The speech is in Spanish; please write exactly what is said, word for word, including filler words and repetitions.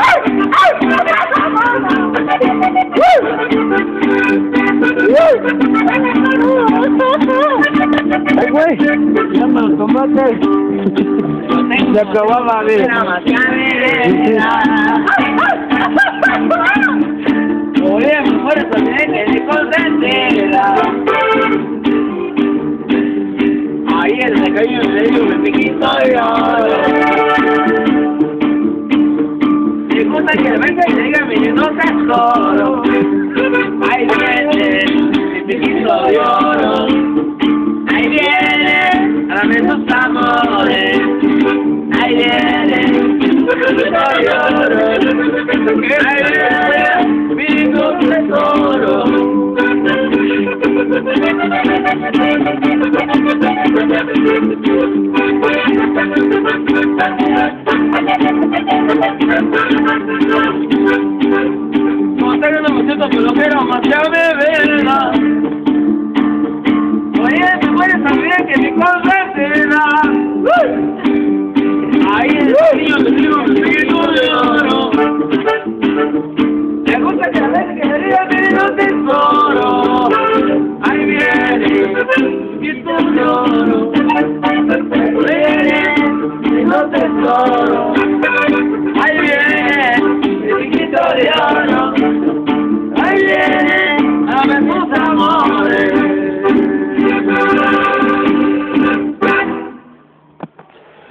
Ay, güey, ya me lo tomaste. Se acababa de... Oye, mejor eso tiene que consentida. Ayer se cayó en medio de piquito de oro. Me gusta que venga y diga mi no seas solo. Ahí viene mi piquito de oro. Ahí viene, dame tus amores. Ahí viene mi piquito de oro. Ahí viene mi tesoro. No tengo una muchacha, pero quiero más que me verla.